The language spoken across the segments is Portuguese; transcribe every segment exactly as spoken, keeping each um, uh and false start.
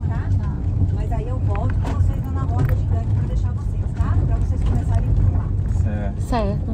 tá? Mas aí eu volto com vocês lá na roda gigante pra deixar vocês, tá? Pra vocês começarem a pular. Certo. Certo.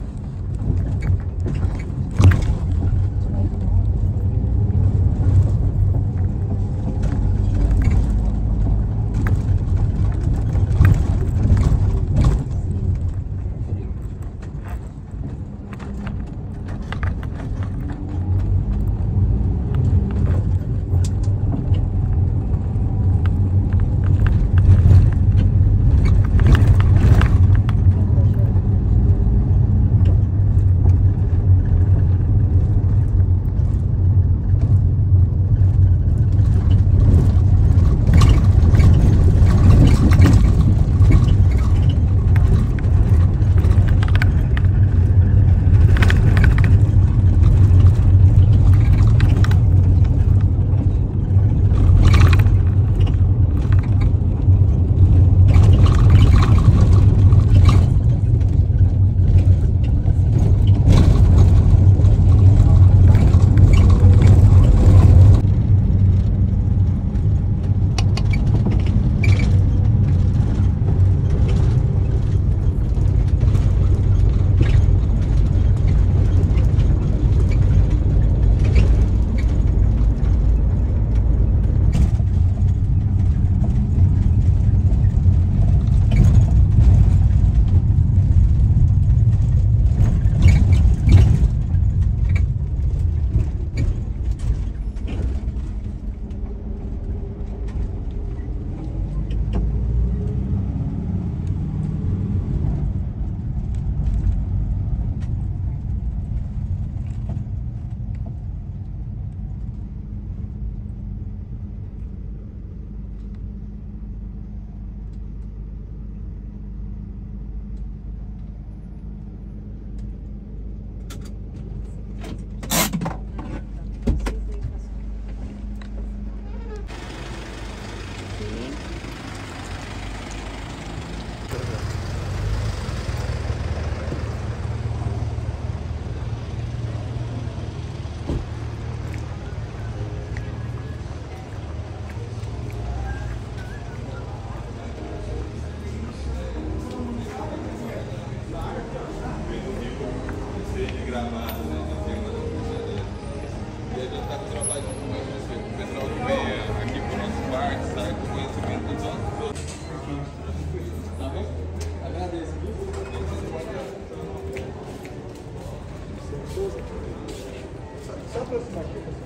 Só aproximar aqui, pessoal.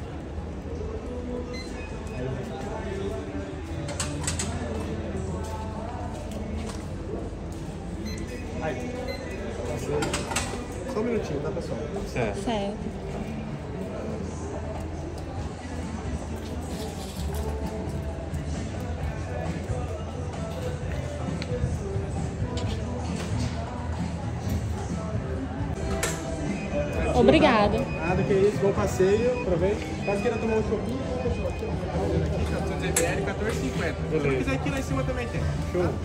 Aí. Só um minutinho, tá, pessoal? Certo. Certo. Obrigada. Nada que isso, bom passeio, aproveite. Caso queira tomar um shopping, pessoal, aqui, ó. quatorze mililitros, quatorze e cinquenta. Se você quiser aqui lá em cima também tem. Show. Tá?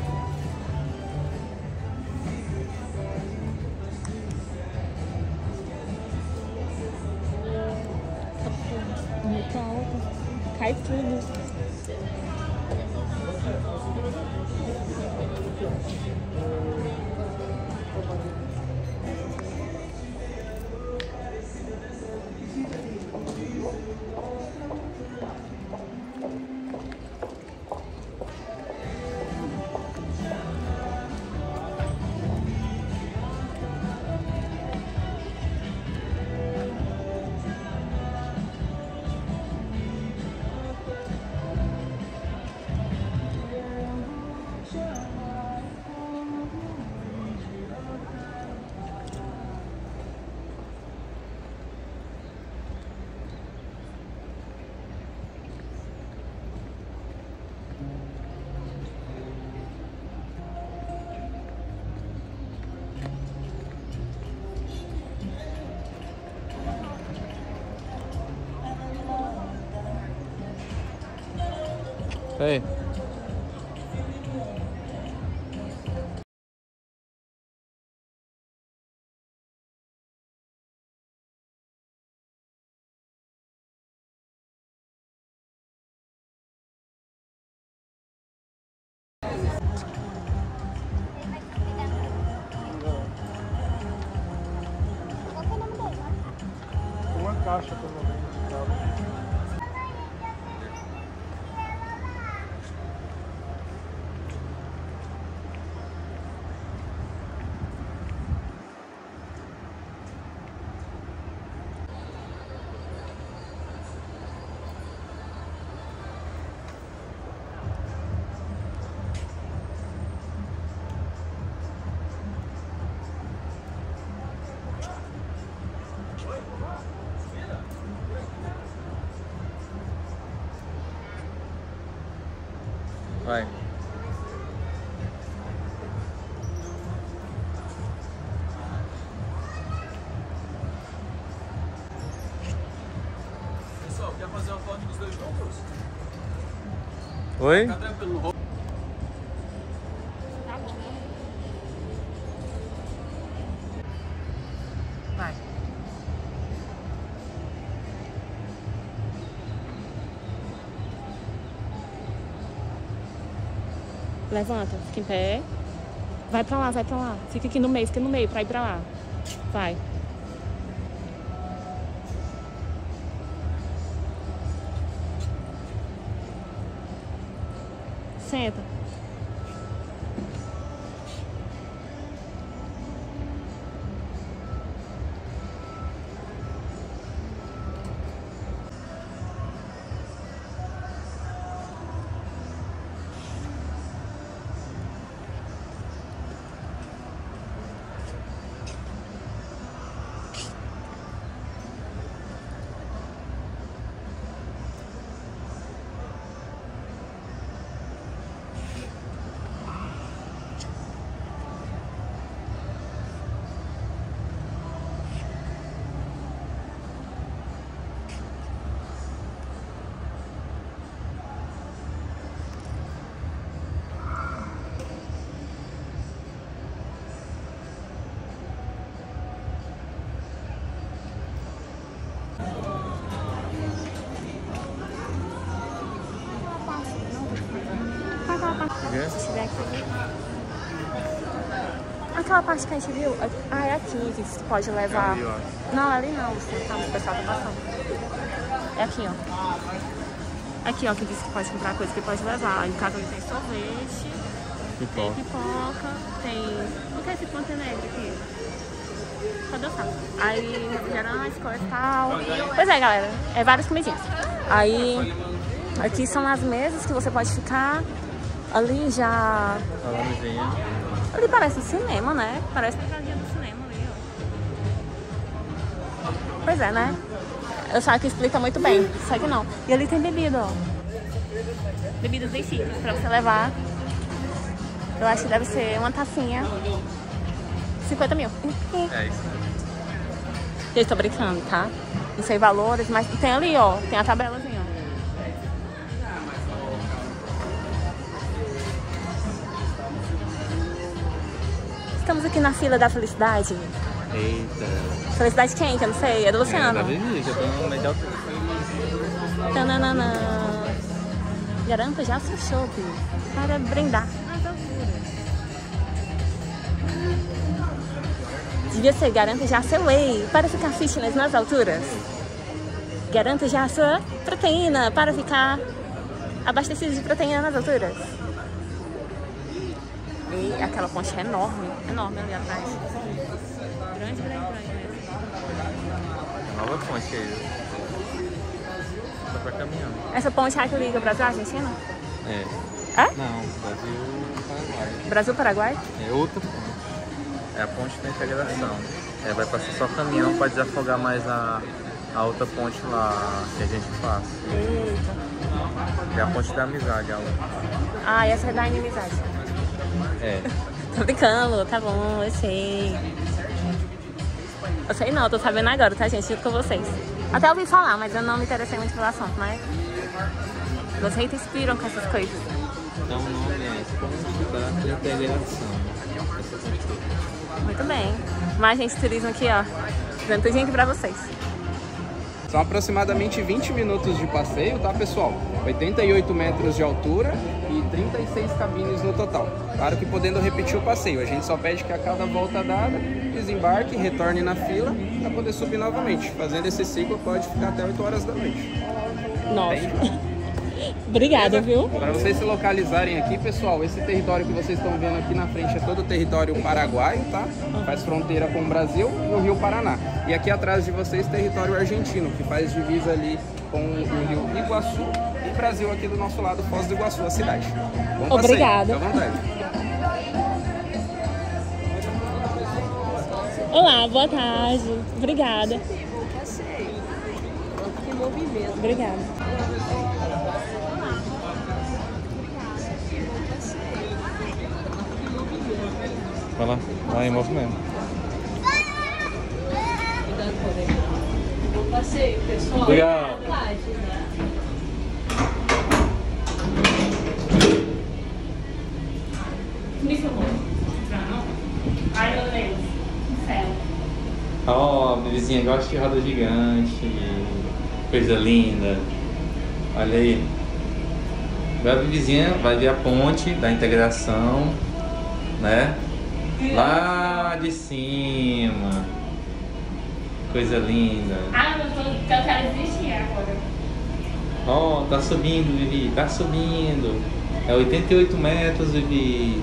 Muito alto. Cai tudo. Ei. caixa por momento. Vai. Pessoal, quer fazer uma foto dos dois juntos? Oi? Fica tranquilo. Vai. Levanta, fica em pé. Vai pra lá, vai pra lá. Fica aqui no meio, fica no meio pra ir pra lá. Vai. Senta. Aquela parte que a gente viu, ah, é aqui que você pode levar. Ali, ó. Não, ali não, você tá, o pessoal tá passando. É aqui, ó. Aqui, ó, que diz que pode comprar coisa que pode levar. Em casa tem sorvete, Pipoca. tem pipoca, tem. O que é esse Montenegro aqui? Pode dançar. Aí, refrigerante, coisa e tal. Pois é, galera, é várias comidinhas. Aí, aqui são as mesas que você pode ficar. Ali já. A lamezinha. Ali parece um cinema, né? Parece a casinha do cinema ali, ó. Pois é, né? Eu só que explica muito bem. Só que não. E ali tem bebida, ó. Bebidas bem chiques pra você levar. Eu acho que deve ser uma tacinha. cinquenta mil. É isso. Eu tô brincando, tá? Não sei valores, mas tem ali, ó. Tem a tabelazinha, ó. Estamos aqui na fila da felicidade. Eita. Felicidade quem? Que eu não sei. É do Luciano. É da Vivi, que eu tô no meio da... Tananana. Garanta já seu chope para brindar nas alturas. Devia ser garanta já seu whey para ficar fitness nas alturas. Garanta já sua proteína para ficar abastecido de proteína nas alturas. E aquela ponte é enorme, enorme ali atrás. Grande, grande, grande mesmo. Nova ponte aí. Só pra caminhar. Essa ponte é a que liga Brasil e Argentina? É. É? Não, Brasil-Paraguai. Brasil-Paraguai? É outra ponte. É a ponte da integração. É, vai passar só caminhão pra desafogar mais a, a outra ponte lá que a gente passa. Eita. É a ponte da amizade, a outra. Ah, e essa é da inimizade. É. Tô brincando, tá bom, eu sei. Eu sei não, eu tô sabendo agora, tá, gente? Junto com vocês. Até ouvi falar, mas eu não me interessei muito pelo assunto, né? Vocês inspiram com essas coisas. Então o nome é Ponte da Integração. Muito bem. Mais gente turismo aqui, ó. Dando tudo gente pra vocês. São aproximadamente vinte minutos de passeio, tá, pessoal? oitenta e oito metros de altura e trinta e seis cabines no total. Claro que podendo repetir o passeio, a gente só pede que a cada volta dada, desembarque, retorne na fila para poder subir novamente. Fazendo esse ciclo pode ficar até oito horas da noite. Nossa. Obrigada, viu? Para vocês se localizarem aqui, pessoal, esse território que vocês estão vendo aqui na frente é todo o território paraguaio, tá? Faz fronteira com o Brasil e o Rio Paraná. E aqui atrás de vocês, território argentino, que faz divisa ali com o Rio Iguaçu e Brasil aqui do nosso lado, Foz do Iguaçu, a cidade. Bom Obrigada. Fica à vontade. Olá, boa tarde. Obrigada. Obrigada. Vai lá, vai em movimento. Passeio, pessoal. Obrigado. Ai, meu Deus. Céu. Ó, minha vizinha gosta de roda gigante. Coisa linda. Olha aí. Agora a vizinha vai ver a ponte da integração, né? Lá de cima. Coisa linda. Ah, eu, tô, eu quero desistir agora. Ó, tá subindo, Vivi. Tá subindo. É oitenta e oito metros, Vivi.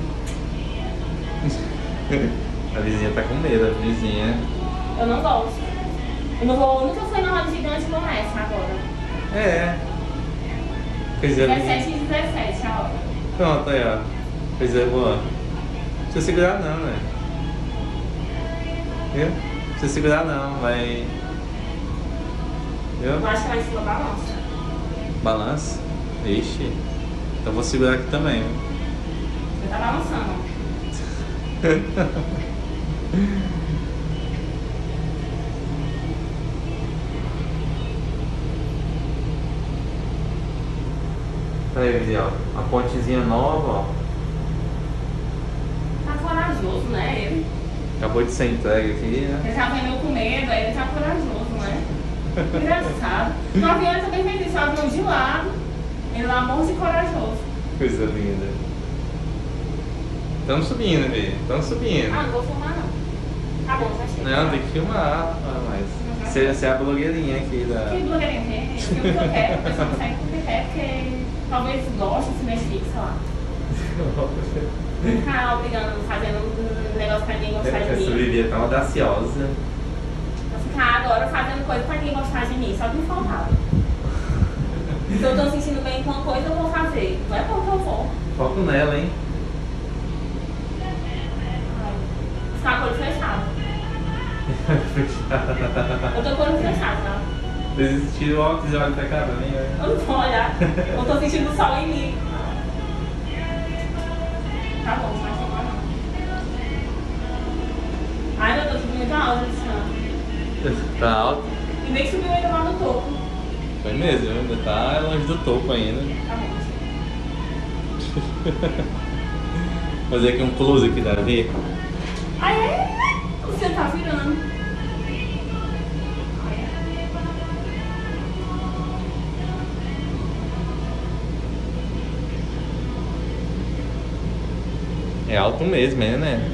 A vizinha tá com medo, a vizinha. Eu não gosto. Eu não vou, nunca fui na roda gigante como essa agora. É. Coisa linda. dezessete e dezessete, ó. Pronto, aí, ó. Coisa boa. Não precisa segurar não, né? Viu? Não precisa segurar não, vai. Viu? Eu acho que lá em cima balança. Balança? Ixi. Então vou segurar aqui também, viu? Você tá balançando. Aí, Vivi, ó. A pontezinha nova, ó. Tá corajoso, né, ele? Acabou de ser entregue aqui, né? Ele já vendeu com medo, aí ele tá corajoso, né? Engraçado. No avião eu também vendi esse avião de lado. Ele lá morto e corajoso. Coisa linda. Estamos subindo, Vivi. Estamos subindo. Ah, não vou filmar não. Tá bom, já chega. Não, tem que filmar, ah, mas você, você é a blogueirinha aqui da... Que blogueirinha tem? Eu filmo o que eu quero, a pessoa não segue porque quer, porque talvez goste de se mexer, sei lá. Ficar obrigando, fazendo um negócio pra ninguém gostar de Essa mim. Vivi é tão audaciosa. Vou ficar agora fazendo coisa pra ninguém gostar de mim, só que me faltava. Se eu tô sentindo bem com uma coisa, eu vou fazer. Não é porque eu vou. Foco nela, hein? Ficar com o olho fechado. Eu tô com o olho fechado, tá? Eles tiram o óculos e olham pra cara, nem olha. Eu não vou olhar. Eu tô sentindo o sol em mim. Tá bom, não vai filmar não. Ai meu Deus, subiu muito alto esse chão. Tá alto? E nem subiu ainda lá no topo. Foi mesmo, ainda tá longe do topo ainda. Tá bom. Fazer aqui um close aqui da Vivi. Ai, ai, ai. Você tá virando. É alto mesmo, é, né?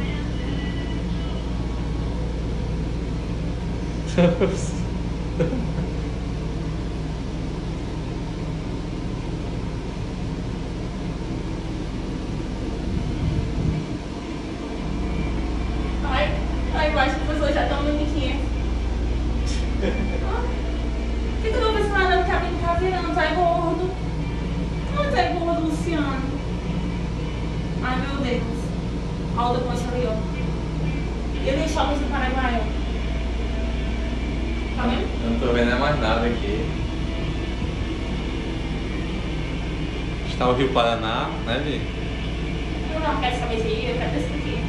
Ai, ai, eu acho que as pessoas já estão bonitinhas. Por que tu não vai ensinar nada que a Bíblia tá virando? Tu é gordo. Como tu é gordo, Luciano? Ai, meu Deus. Olha o da ponte ali, ó. E ele shopping do Paraguai, ó. Tá vendo? Eu não tô vendo mais nada aqui. Está o Rio Paraná, né, Vi? Eu não quero saber de ir, eu quero desse aqui.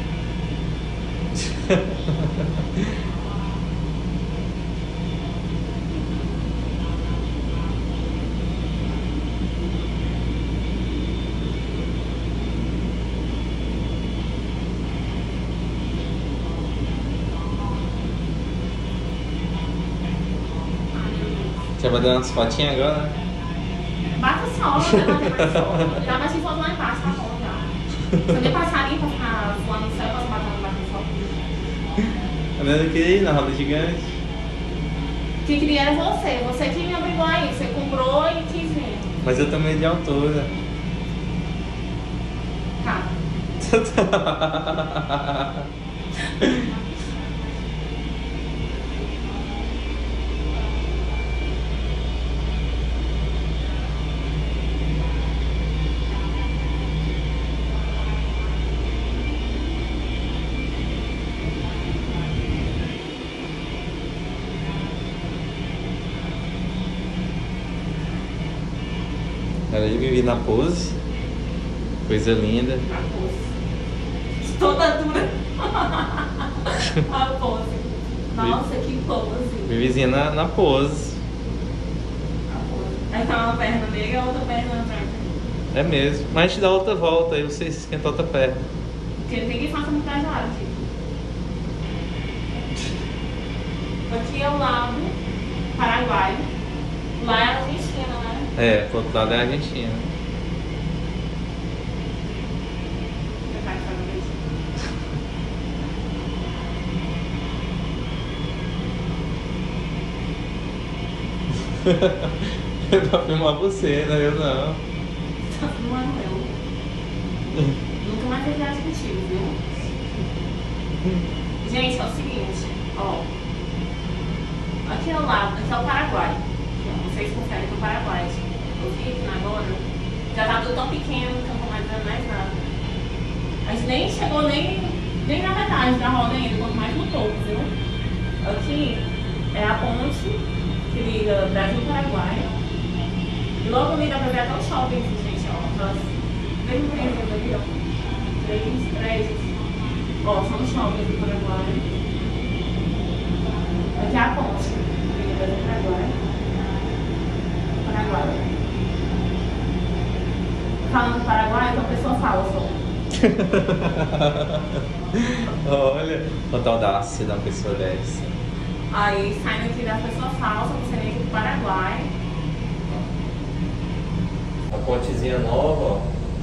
Você vai dar umas fotinhas agora? Bata só, né? Bata só. Já bati foto lá embaixo, tá bom já. Você vê passarinho pra ficar voando no céu, pra se bater no bate só. Tá vendo aqui na roda gigante? Quem queria era você. Você que me obrigou aí. Você comprou e quis vir. Mas eu também de altura. Tá. Aí eu vivi na pose. Coisa linda. A pose. Toda dura. A pose. Nossa, que pose. Vivizinha na, na pose. A pose. Aí tá uma perna nega e a outra perna atrás. É mesmo. Mas a gente dá outra volta, aí você esquenta outra perna. Porque ninguém faça muito trajeado aqui. Aqui é o lado Paraguai. Lá é a Argentina, né? É, pro outro lado é a Argentina. É pra filmar você, né? Eu não. Tá filmando eu. Nunca mais eu viajo contigo, viu? Gente, é o seguinte, ó. Aqui ao lado, aqui é o Paraguai. Vocês conferem que é o Paraguai. Eu vi aqui agora. Já tá tudo tão pequeno que eu não tô mais vendo mais nada. A gente nem chegou nem, nem na metade da roda ainda, quanto mais no topo, viu? Aqui é a ponte que liga Brasil e Paraguai. E logo ali dá pra ver até o shopping, gente, ó. Nós, mesmo prédios ali, ó. Três prédios. Ó, são os shoppings do Paraguai. Aqui é a ponte que liga Brasil e Paraguai. Paraguai. Falando do Paraguai, então a pessoa fala só. Olha, quanta audácia da pessoa dessa. Aí saindo aqui da pessoa falsa, você vem aqui pro Paraguai. A pontezinha nova, ó.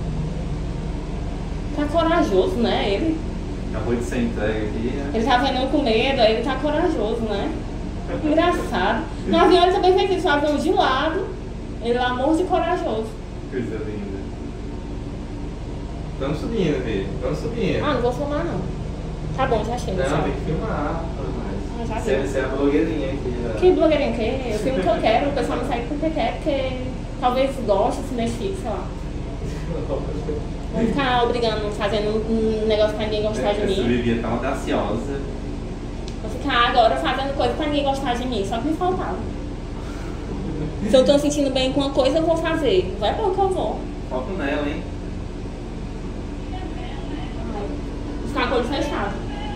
Tá corajoso, né? Ele. Acabou de ser entregue aqui, né? Ele tá vendo com medo, aí ele tá corajoso, né? Engraçado. No avião ele também fez isso, o avião de lado, ele lá morto de corajoso. Coisa linda. Estamos subindo, filho. Estamos subindo. Ah, não vou filmar não. Tá bom, já chega. Não, tchau. tem que filmar. Ah, já Você, deu. você é a blogueirinha aqui. Já. Que blogueirinha que é? Eu filmo o que eu quero, o pessoal me segue porque quer, porque talvez goste, se identifique, sei lá. Vou ficar obrigando, fazendo um negócio pra ninguém gostar de Essa mim. Vivi tá audaciosa. Vou ficar agora fazendo coisa pra ninguém gostar de mim, só que me faltava. Se eu tô sentindo bem com uma coisa, eu vou fazer. Vai pra onde que eu vou. Foco nela, hein? Vou ficar com o olho fechado.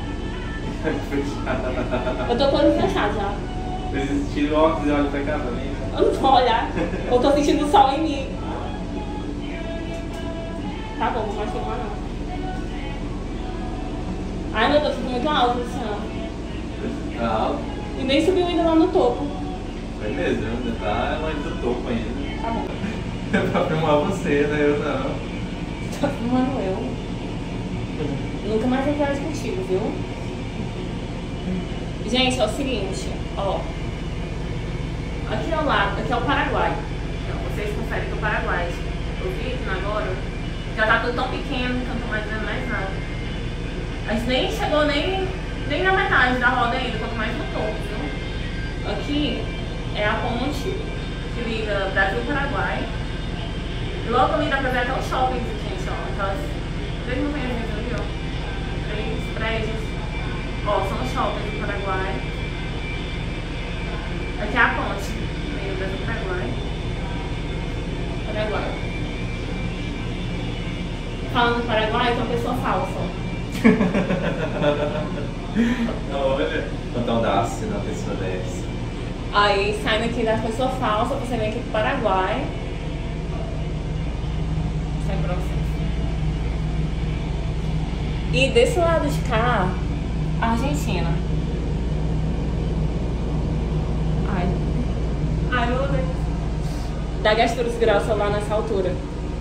Eu tô com o olho fechado já. Vocês tiram o óculos e olham pra cá também? Eu não vou olhar. Eu tô sentindo o sol em mim. Tá bom, não vai filmar não. Ai meu Deus, tô muito alto, Luciano. Tá alto. E nem subiu ainda lá no topo. Foi mesmo, ainda tá longe do topo ainda. Tá bom. É pra filmar você, né? Eu não. Tá filmando eu. Nunca mais vou falar contigo, viu? Gente, é o seguinte, ó. Aqui ao lado, aqui é o Paraguai. Então, vocês conferem que é o Paraguai. Eu vi aqui agora, já tá tudo tão pequeno que eu não tô mais vendo mais nada. A gente nem chegou nem, nem na metade da roda ainda, quanto mais no topo, viu? Aqui é a ponte que liga Brasil e Paraguai. E logo ali dá pra ver até o shopping, gente, ó. Aquelas três montanhas ali, ó. Três prédios. Ó, são os shoppings do Paraguai. Aqui é a ponte, meio Brasil e Paraguai. Paraguai. Falando do Paraguai, então a pessoa falsa. Olha, quanta audácia da pessoa dessa. Aí saindo aqui da pessoa falsa, você vem aqui pro Paraguai. Sai pra vocês. E desse lado de cá, a Argentina. Ai. Ai, meu Deus. Dá gastura segurar o celular nessa altura.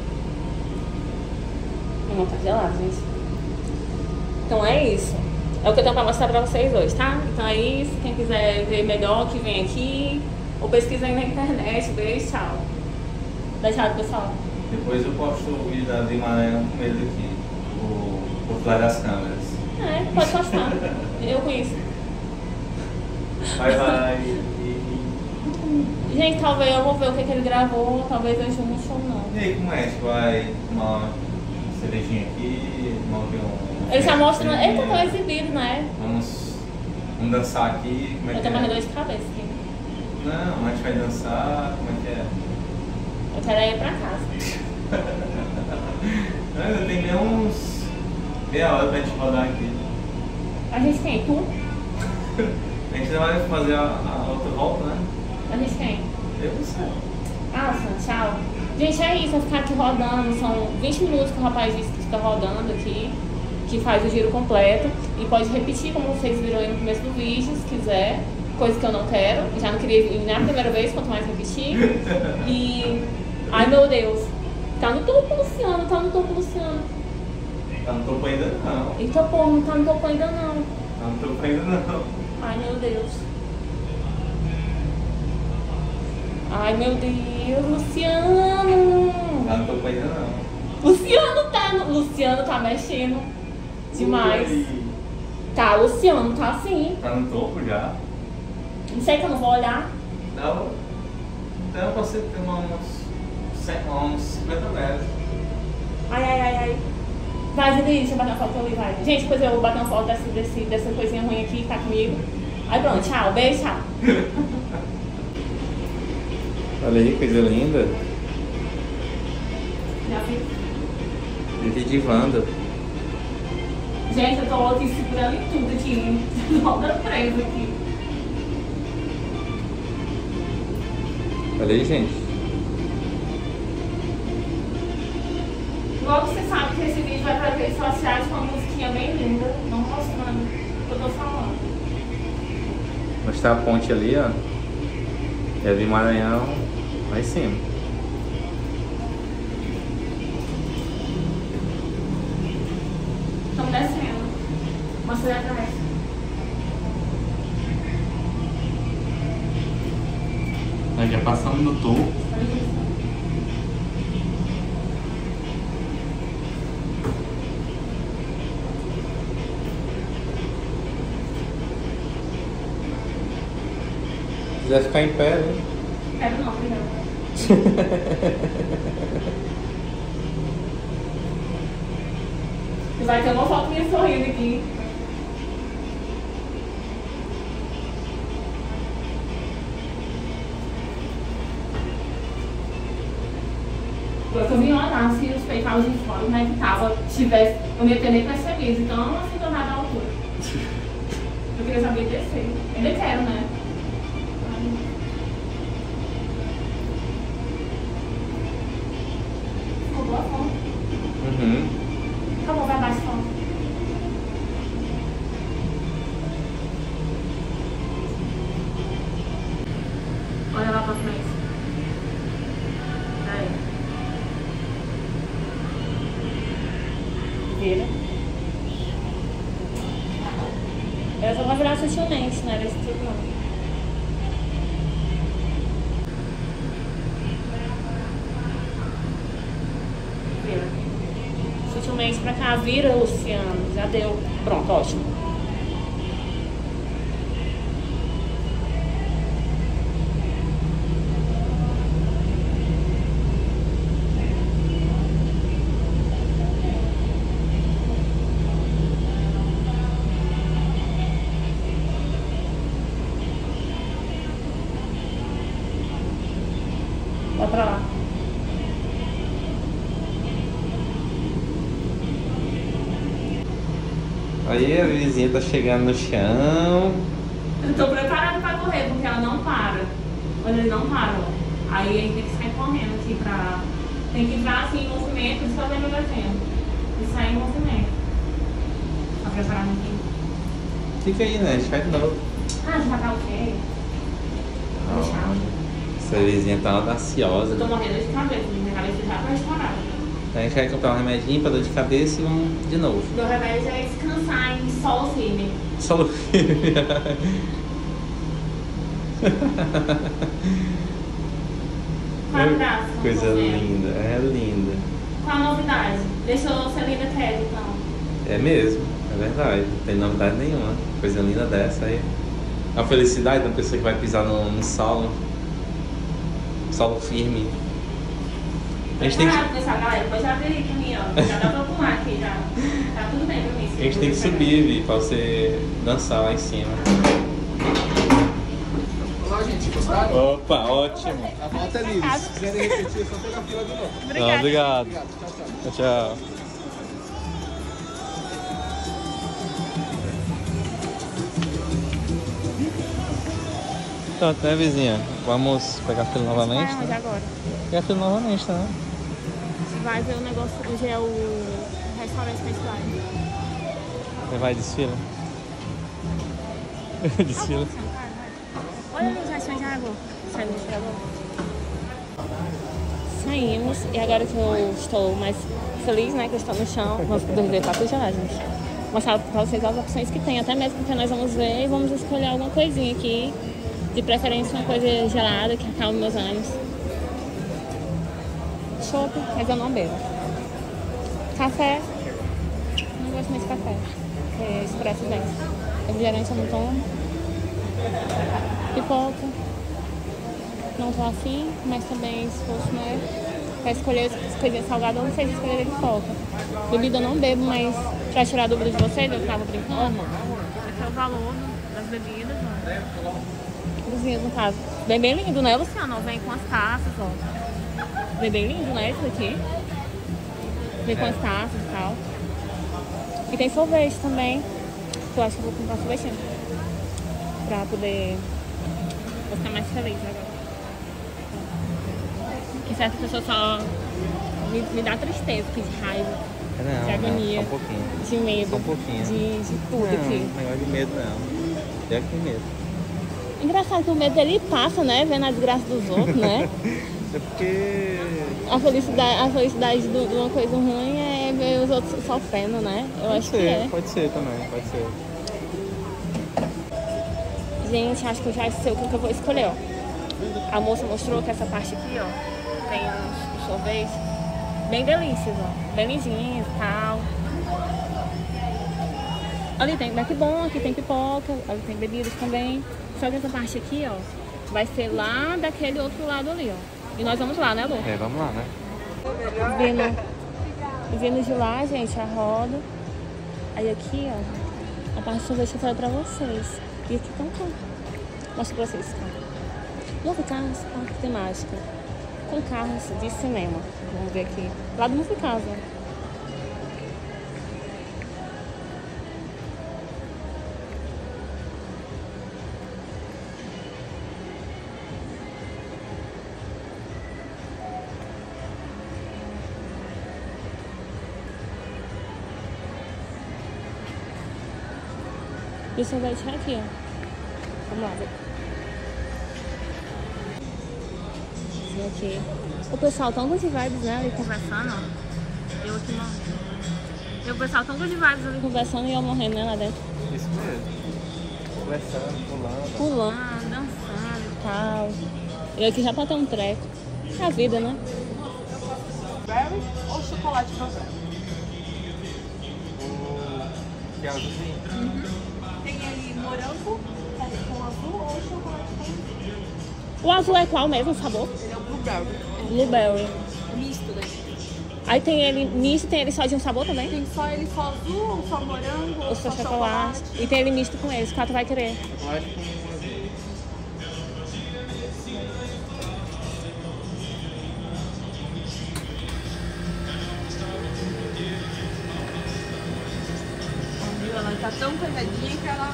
Não, tá gelado, gente. Então é isso. É o que eu tenho pra mostrar pra vocês hoje, tá? Então é isso. Quem quiser ver melhor, que vem aqui. Ou pesquisa aí na internet. Beijo, tchau. Dá tchau, pessoal. Depois eu posto o vídeo da Vimaré com ele aqui. Por, por trás das câmeras. É, pode postar. Eu conheço. Bye, bye. Gente, talvez eu vou ver o que, que ele gravou. Talvez eu junte ou não. E aí, como é? A gente vai tomar uma cervejinha aqui, tomar um... Ele já mostra... Ele tá tão exibido, né? Vamos, vamos dançar aqui, como é Eu que tenho é? mais dor de cabeça aqui. Não, a gente vai dançar, como é que é? Eu quero ir pra casa. Não, ainda tem bem uns... meia hora pra gente rodar aqui. A gente tem tu? A gente ainda vai fazer a, a outra volta, né? A gente tem. Eu não sei. Ah, tchau. Gente, é isso, vai ficar aqui rodando. São vinte minutos que o rapaz disse que fica rodando aqui, que faz o giro completo. E pode repetir, como vocês viram aí no começo do vídeo, se quiser. Coisa que eu não quero. Já não queria ir nem a primeira vez, quanto mais repetir. E... ai, meu Deus. Tá no topo, Luciano. Tá no topo, Luciano. Tá no topo ainda não. Eita, porra, não tá no topo ainda não. Tá no topo ainda não. Ai, meu Deus. Ai, meu Deus, Luciano. Tá no topo ainda não. Luciano tá, no... Luciano tá mexendo demais. Ui. Tá, Luciano tá assim. Tá no topo já? Não sei que eu não vou olhar. Não. Então você tem uns, uns cinquenta metros. Ai, ai, ai, ai. Vai, Zidane, deixa eu bater uma foto ali, vai. Gente, depois eu vou bater uma foto dessa, desse, dessa coisinha ruim aqui que tá comigo. Aí pronto, tchau, beijo, tchau. Olha aí, coisa linda. Já vi. Vídeo de Wanda. Gente, eu tô aqui segurando em tudo aqui. Toda presa aqui. Olha aí, gente. Logo você sabe que esse vídeo vai para as redes sociais com uma musiquinha bem linda, não mostrando o que eu tô falando. Mostrar a ponte ali, ó. É de Maranhão, lá em cima. Estamos descendo. Mostra ali atrás. Nós já passamos no topo. Se quiser ficar em pé, né? Quero não, obrigada. Vai ter uma foto minha sorrindo aqui. Eu vim olhar se os peitados de fora, como é que tava, tivesse, eu não ia ter nem percebido, então eu não sinto nada à altura. Eu queria saber descer. Ainda quero, né? Ficou boa a foto. Uhum. Acabou, vai dar essa foto. Olha lá pra frente. Aí. Vira. Eu só vou virar sutilmente, não era esse tipo não. Vira. Sutilmente pra cá, vira, Luciano. Já deu. Pronto, ótimo. Vai pra lá. Aí a vizinha tá chegando no chão. Eu tô preparada pra correr, porque ela não para. Olha, ele não para, ó. Aí a gente tem que sair correndo aqui pra... Tem que entrar assim em movimento e fazer meu desenho. E sair em movimento. Tá preparado aqui? Fica aí, né? A gente vai de novo. Ah, já tá o quê? Tá fechado. Essa vizinha tá audaciosa. Eu tô morrendo de cabeça, minha cabeça já tá estourada. A gente vai comprar um remedinho pra dor de cabeça e um de novo. Meu remédio é descansar em solo firme. Solo firme. Qual a graça? Coisa linda, é linda. Qual a novidade? Deixa eu ser linda quer, então. É mesmo, é verdade. Não tem novidade nenhuma. Coisa linda dessa aí. A felicidade da pessoa que vai pisar no, no solo. Solo firme. A gente tem que... Pessoal, galera, depois já abri pra mim, ó. Já dá pra pular aqui, já. Tá tudo bem pra mim. A gente tem que subir, Vi, pra você dançar lá em cima. Olá, gente, gostaram? Opa, ótimo. A volta é livre. Se quiserem repetir, é só pegar a fila de novo. Obrigada. Não, obrigado. Obrigado, tchau, tchau. Tchau. Pronto, né, vizinha? Vamos pegar a fila novamente, Vai, mas né? agora. Pegar a fila novamente, né? Vai ver o negócio, hoje é o restaurante que a gente vai. Você vai desfila? Desfila. Olha ali, já achou de água. Saindo do tirador. Saímos, e agora que eu estou mais feliz, né, que eu estou no chão, vamos poder ver papo já, gente. Mostrar pra vocês as opções que tem, até mesmo porque nós vamos ver e vamos escolher alguma coisinha aqui. De preferência uma coisa gelada, que acalme meus ânimos. Chopp, mas eu não bebo. Café, não gosto muito de café, é expresso bem. Refrigerante eu não tomo. Pipoca, não tô afim, mas também se fosse, né, pra escolher as coisinhas salgadas, eu não sei se escolher pipoca. Bebida eu não bebo, mas pra tirar a dúvida de vocês, eu tava brincando. Esse é o valor das bebidas, ó. Cozinhas, no caso. Bem, bem lindo, né, Luciano? Vem com as taças, ó. Bem, bem lindo, né, isso aqui. Vem com as taças e tal. E tem sorvete também. Eu acho que eu vou comprar um sorvetinho. Pra poder... Vou ficar mais feliz agora. Que certa pessoa só me, me dá tristeza, que de raiva, Não, de agonia, não, só um pouquinho. de medo, Só um pouquinho. de, de tudo Não, aqui. negócio de medo não. Já que tem medo. Engraçado que o medo ele passa, né? Vendo a desgraça dos outros, né? É porque... A felicidade, a felicidade de uma coisa ruim é ver os outros sofrendo, né? Eu Pode acho ser, que é. pode ser também, pode ser. Gente, acho que eu já sei o que eu vou escolher, ó. A moça mostrou que essa parte aqui, ó, tem uns, uns sorvetes bem delícias, ó. Bem lindinhos e tal. Ali tem McBon, aqui tem pipoca, ali tem bebidas também. Só que essa parte aqui, ó, vai ser lá daquele outro lado ali, ó. E nós vamos lá, né, Lu? É, vamos lá, né? Vindo, vindo de lá, gente, a roda. Aí aqui, ó, a parte de sorvete eu falei pra vocês. E aqui tem um carro. Mostra pra vocês, cara. Musicasa, parque temático. Com carros de cinema. Vamos ver aqui. Lá do Musicasa. E o sorvete é aqui, ó. Vamos lá, ver. Esse aqui. O pessoal tão good vibes, né, ali conversando, ó. Eu aqui não. E o pessoal tão good vibes ali conversando e eu morrendo, né, lá dentro. Isso mesmo. Conversando, pulando. Pulando, dançando e tal. Eu aqui já pra ter um treco. É a vida, né? Berry ou chocolate branco? O que é azulzinho? Tem ali morango com azul ou chocolate com O azul é qual mesmo o sabor? Ele é o blueberry. Blueberry. Misto daí. Aí tem ele misto, tem ele só de um sabor também? Tem só ele só azul, ou só morango, ou Ou só chocolate. E tem ele misto com eles. Qual tu vai querer? Chocolate com azul. Ela tá tão coitadinha que ela...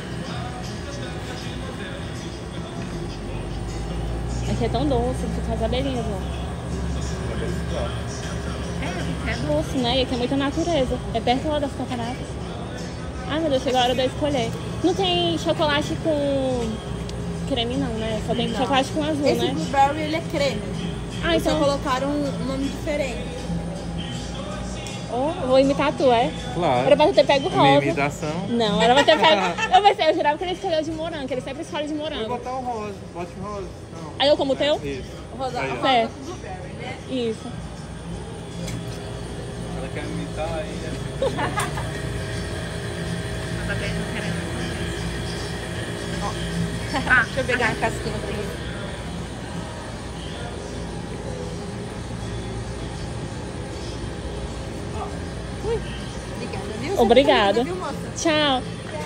Aqui é tão doce, fica as abelhinhas, ó. É, é doce, né? E aqui é muita natureza. É perto lá das cataratas. Ai, meu Deus, chegou a hora de eu escolher. Não tem chocolate com creme não, né? Só tem chocolate com azul, Esse né? blueberry, ele é creme. Ah, Então então... colocaram um nome diferente. Oh, vou imitar tu, é? Claro. Era pra tu ter pego Minha rosa. imitação. Não, era pra ter pego... Eu pensei, eu jurava que ele escolheu de morango, que ele sempre escolhe de Vou morango. botar o rosa. Bote o rosa. Não. Aí eu como o teu? Isso. Rosa, Aí, ó. rosa Certo. com blueberry, né? Isso. Ela quer me imitar aí. Ah, deixa eu pegar a casquinha pra você. Obrigada, viu? Obrigada. Viu, moça? Tchau.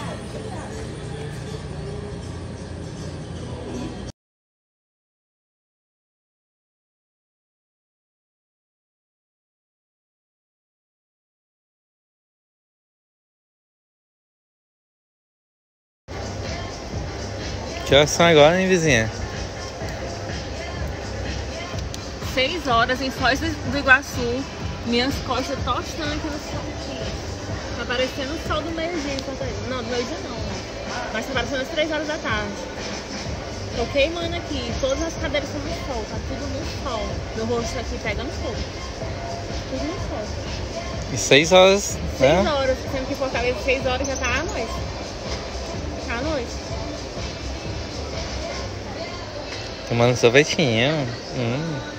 Que horas são agora, hein, vizinha? Seis horas em Foz do Iguaçu. Minhas costas tostando aqui no sol quente. Tá parecendo o sol do meio-dia enquanto aí. Não, do meio-dia não, né? Mas tá parecendo as três horas da tarde. Tô queimando aqui. Todas as cadeiras estão no sol. Tá tudo no sol. Meu rosto aqui pegando fogo. Tudo no sol. E seis horas, Seis né? horas. Sendo que Fortaleza, seis horas já tá à noite. Tá à noite. Tomando sorvetinho. Hum.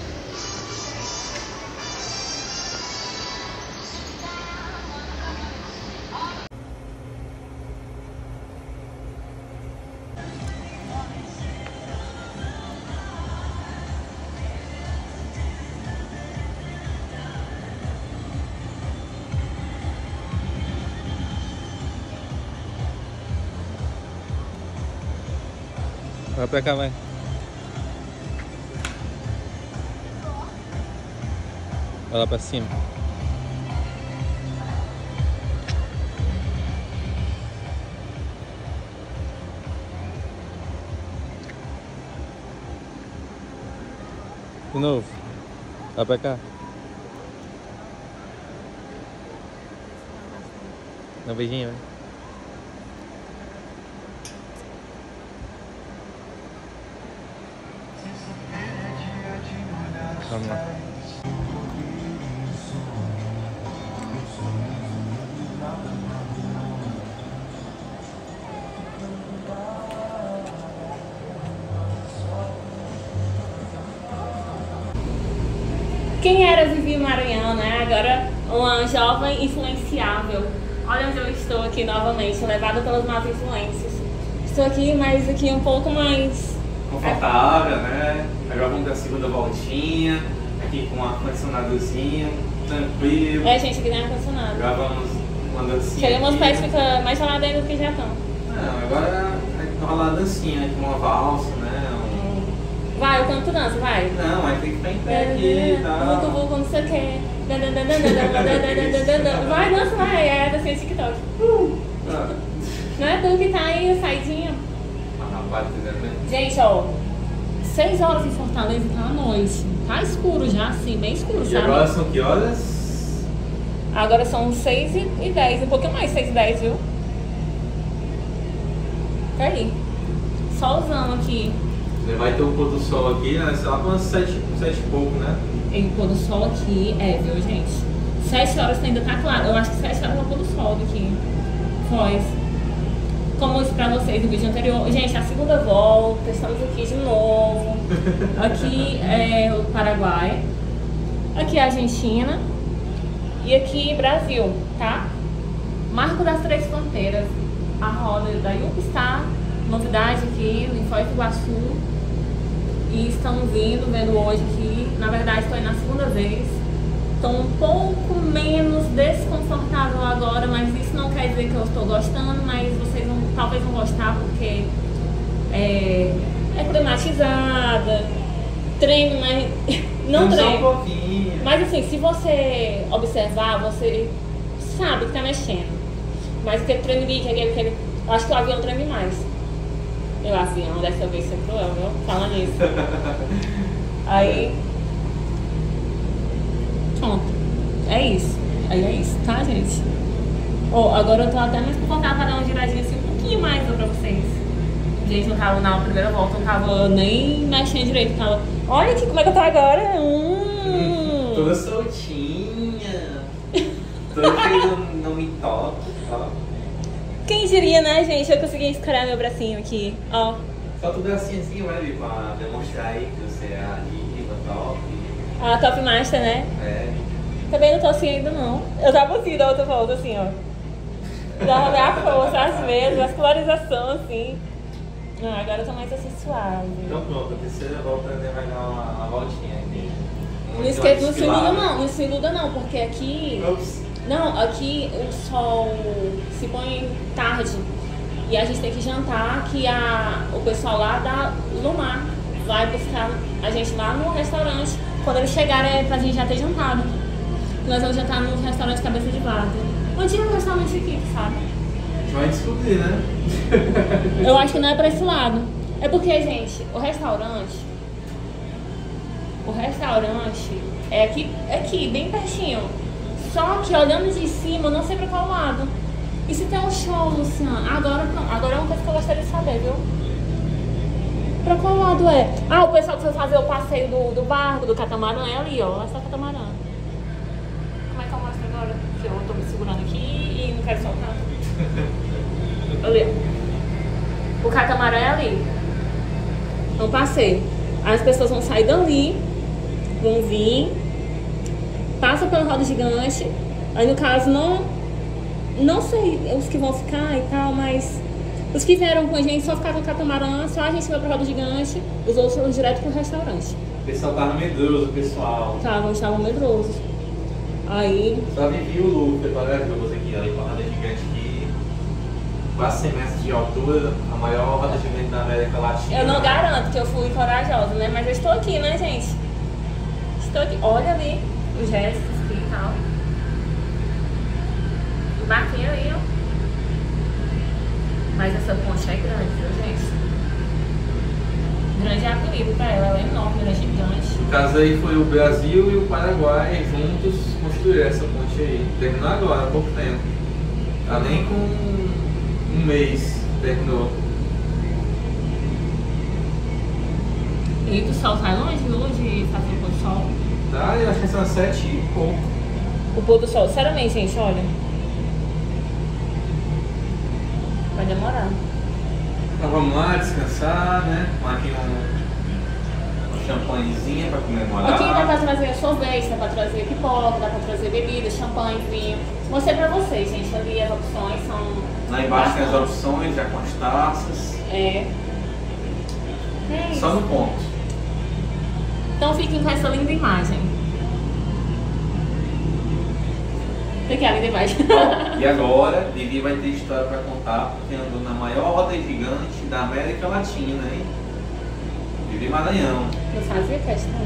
Vai pra cá, vai. Vai lá pra cima. De novo. Vai pra cá. Dá um beijinho, vai. Vamos lá. Quem era Vivi Maranhão, né? Agora uma jovem influenciável. Olha onde eu estou aqui novamente, levada pelas más influências. Estou aqui, mas aqui um pouco mais... Confortável, né? Agora vamos dar a segunda voltinha. Aqui com um ar-condicionadozinho, tranquilo. É, gente, aqui não é ar-condicionado. Gravamos uma dancinha. Chega meus aqui. pés ficam mais gelados ainda do que já estão. Não, agora vai rolar a dancinha aqui, uma valsa, né? Um... Vai, o canto dança, vai. Não, aí tem que ficar em pé aqui e tal. Vucu, vucu, não sei o que. Vai, dança, vai. É dancinha de TikTok. Ah, Não é tu que tá aí, saidinho? rapaz, entendeu, né? Gente, ó. Seis horas em Fortaleza tá à noite. Tá escuro já, assim, bem escuro, E sabe? agora são que horas? Agora são seis e dez, um pouquinho mais, seis e dez, viu? Tá aí. Solzão aqui. Vai ter o pôr do sol aqui, né? Sei lá, umas sete, sete e pouco, né? E o pôr do sol aqui é, viu, gente? Sete horas ainda tá claro. Eu acho que sete horas é o pôr do sol daqui. Foz. Como eu disse pra vocês no vídeo anterior, gente, a segunda volta, estamos aqui de novo. Aqui é o Paraguai, aqui é a Argentina e aqui Brasil, tá? Marco das Três Fronteiras, a roda da Yupstar, novidade aqui em Foz do Iguaçu. E estamos indo, vendo hoje aqui, na verdade estou indo na segunda vez. Estou um pouco menos desconfortável agora, mas isso não quer dizer que eu estou gostando, mas vocês vão, talvez vão gostar porque é, é climatizada, treme, mas não Só um treme. pouquinho. Mas assim, se você observar, você sabe que tá mexendo. Mas aquele treme, aquele, aquele, eu acho que o avião treme mais. E o avião dessa vez foi cruel, viu? Falando nisso. Aí... Pronto, é isso. Aí é isso, tá, gente? Oh, agora eu tô até mais confortável pra dar uma giradinha assim um pouquinho mais pra vocês Gente, não tava na primeira volta, não tava nem mexendo direito. Tava... Olha aqui como é que eu tô agora. Hum. Toda soltinha. Toda feita não me toque, ó. Quem diria, né, gente? Eu consegui escorar meu bracinho aqui, ó. Só tu bracinho assim, vai vir pra demonstrar aí que você é a diva top. A Top Master, né? É. Também não tô assim ainda, não. Eu tava assim da outra volta, assim, ó. Dava a força, às vezes, vascularização, assim. Não, agora eu tô mais assim, suave. Então pronto, a terceira volta ainda vai dar uma, uma voltinha aqui. Não esquece, não se iluda não, não se iluda não, porque aqui... Ops. Não, aqui o sol se põe tarde. E a gente tem que jantar, que a, o pessoal lá da Lumar vai buscar a gente lá no restaurante. Quando eles chegarem é pra gente já ter jantado. Nós vamos jantar no restaurante Cabeça de Vaca. Onde é um restaurante aqui, sabe? A gente vai descobrir, né? Eu acho que não é pra esse lado. É porque, gente, o restaurante... O restaurante é aqui, é aqui, bem pertinho. Só que olhando de cima, eu não sei pra qual lado. E se tem um show, Luciana? Agora, agora é uma coisa que eu gostaria de saber, viu? Pra qual lado é? Ah, o pessoal que foi fazer o passeio do, do barco, do catamarã, é ali, ó. Lá está o catamarã. Como é que eu mostro agora? Que eu tô me segurando aqui e não quero soltar. Ali, ó. O catamarã é ali. É um passeio. As pessoas vão sair dali, vão vir, passa pela roda gigante. Aí, no caso, não... Não sei os que vão ficar e tal, mas os que vieram com a gente só ficaram no catamarã, só a gente foi pra roda gigante, os outros foram direto pro restaurante. O pessoal tava medroso, pessoal. Estavam, estavam medrosos. Aí... Só vivi o Lu, foi corajoso aqui, ali com a roda gigante aqui. Quase cem metros de altura, a maior roda gigante da América Latina. Eu não garanto que eu fui corajosa, né? Mas eu estou aqui, né, gente? Estou aqui. Olha ali os gestos e tal. Barquinho aí, ó. Mas essa ponte é grande, viu, gente? Grande é apelido pra ela, ela é enorme, ela é gigante. No caso aí foi o Brasil e o Paraguai juntos construíram essa ponte aí. Terminou agora, há pouco tempo. Tá nem com um mês terminou. E do sol sai longe, viu, de fazer o pôr do sol? Tá, eu acho que são sete e pouco. O pôr do sol, sinceramente, gente, olha. Vai demorar. Então vamos lá descansar, né? Tomar aqui um, um champanhezinho pra comemorar. Aqui dá pra trazer sorvete, dá pra trazer pipoca, dá pra trazer bebida, champanhe, vinho. Mostrei pra vocês, gente, ali as opções são... Lá embaixo tem as bastante. opções, já com as taças. É. É isso. Só no ponto. Então fiquem com essa linda imagem. Aqui a linda imagem. E agora, Vivi vai ter história pra contar, porque andou na maior roda gigante da América Latina, hein? Vivi Maranhão. Eu fazia questão.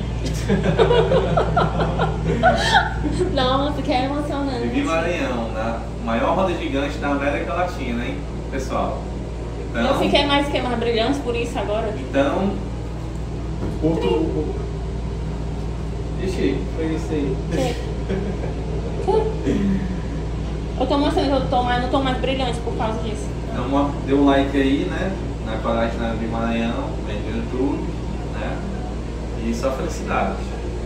Nossa, que é emocionante. Vivi Maranhão, na maior roda gigante da América Latina, hein, pessoal? Então, Eu fiquei mais que mais brilhante por isso agora. Então, outro... Ixi, foi isso aí. Eu tô mostrando que eu tô mais, não tô mais brilhante por causa disso. Então, dê um like aí, né? Na Coragem na Vivi Maranhão, vem no YouTube, né? E só felicidade.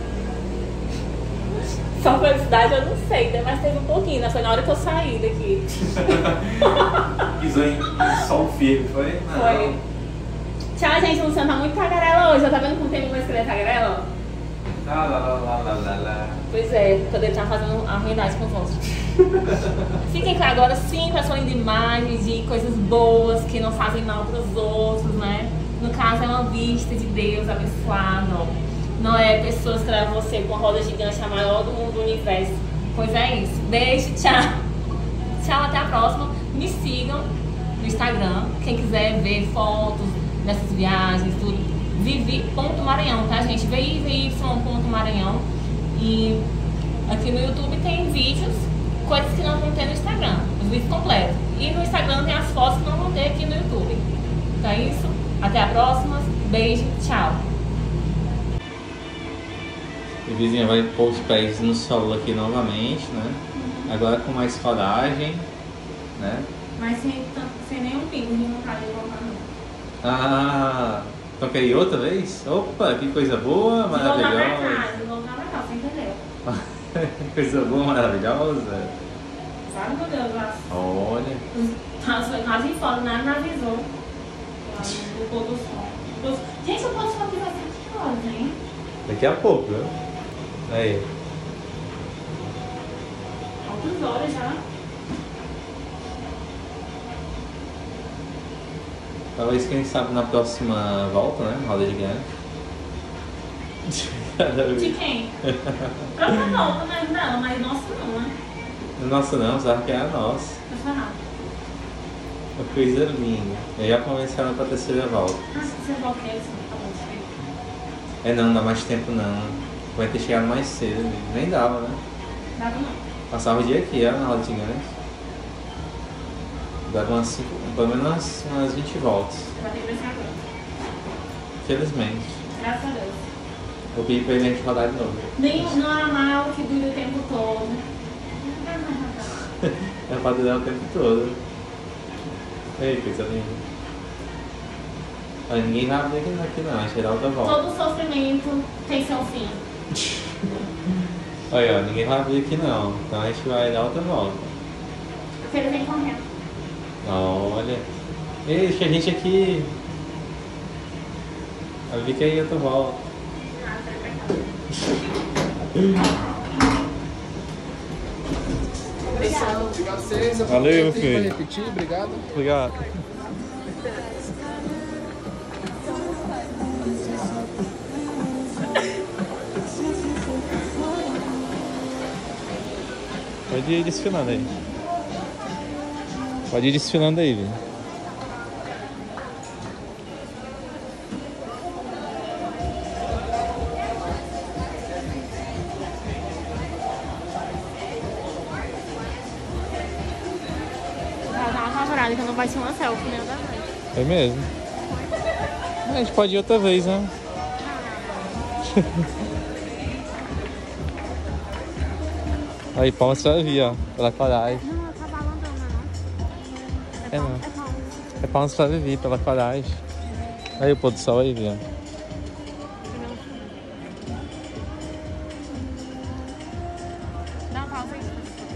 Só felicidade eu não sei, né? Mas teve um pouquinho, né? Foi na hora que eu saí daqui. Pisou em, em sol firme, foi? Não. Foi. Tchau, gente. O Luciano tá muito tagarela hoje. Já tá vendo como tem uma escrever tagarela? Lá, lá, lá, lá, lá, lá, lá. Pois é, quando ele tá fazendo a ruindade com os outros. Fiquem cá agora sim com essa linda imagem de coisas boas que não fazem mal pros outros, né? No caso é uma vista de Deus abençoada, ó. Não é pessoas que levam você com uma roda gigante, a maior do mundo, do universo. Pois é isso. Beijo, tchau. Tchau, até a próxima. Me sigam no Instagram. Quem quiser ver fotos dessas viagens, tudo. Vivi ponto Maranhão, tá, gente? V I V Y ponto Maranhão. E aqui no YouTube tem vídeos, coisas que não vão ter no Instagram, os vídeos completos. E no Instagram tem as fotos que não vão ter aqui no YouTube. Então é isso. Até a próxima. Beijo, tchau. A vizinha vai pôr os pés no solo aqui novamente, né? Agora com mais coragem, né? Mas sem, sem nenhum pingo de vontade de voltar, não. Ah, então quer ir outra vez? Opa, que coisa boa, maravilhosa. Vou voltar pra cá, você entendeu? Coisa boa, maravilhosa. Sabe, meu Deus, as- Olha. as foi quase fora, né? Me avisou. O pôr do sol. Gente, o pôr do sol aqui vai ser que horas, hein? Daqui a pouco, viu? Aí. Altas horas já. Talvez, quem sabe, na próxima volta, né? Roda gigante. De quem? Próxima volta, mas não, mas nossa não, né? Nossa, não, sabe que é a nossa. Nacional. Uma coisa linda. Eu já começaram pra terceira volta. Ah, você volta aí, você tá bom, chega. É não, não dá mais tempo não. Vai ter chegado mais cedo, amigo. Nem dava, né? Dava não. Passava o dia aqui, ó, na roda gigante. Dava umas cinco, pelo menos umas, umas vinte voltas. Você vai ter que pensar agora. Felizmente. Graças a Deus. Eu pedi pra gente rodar de novo. Nem um normal que dura o tempo todo. É pra durar o tempo todo. Ei, coisa linda. Olha, ninguém vai abrir aqui, aqui não, a Geralda volta. Todo sofrimento tem seu fim. Olha, ó, ninguém vai abrir aqui não, então a gente vai dar outra volta. Porque ele vem correndo. Olha. Ei, deixa a gente aqui. Eu vi que aí outra volta. Ah, você vai pra cá. Pessoal, obrigado a vocês. Eu vou Valeu, repetir, filho. vou repetir, obrigado. Obrigado. Pode ir desfilando aí. Pode ir desfilando aí, viu? Ela tava apavorada que eu não bati uma selfie, né? Da noite. É mesmo? A gente pode ir outra vez, né? Aí, palmas pra vir, ó. Pela coragem. Não, eu tava andando, não. É não. É palma. É palmas pra Vivi, pela coragem. Aí o pôr do sol aí, viu? Dá uma pausa aí.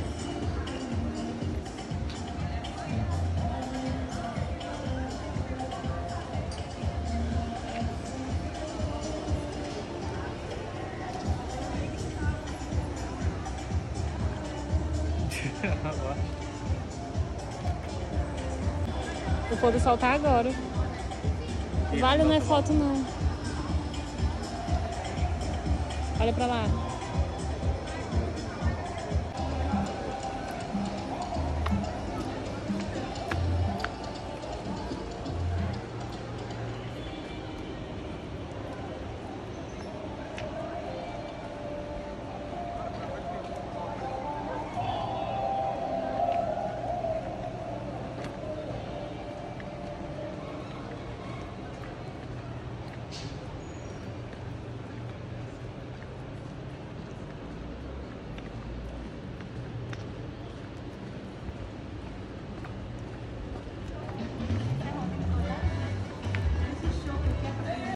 O pôr do sol tá agora. Vale, não é foto não. Olha pra lá.